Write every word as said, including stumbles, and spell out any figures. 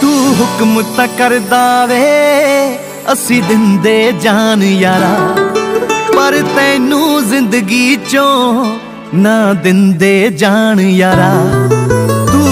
तू हुक्म ता करदा वे असी दिंदे जान यारा, पर तैनू जिंदगी चों ना दिंदे जान यारा।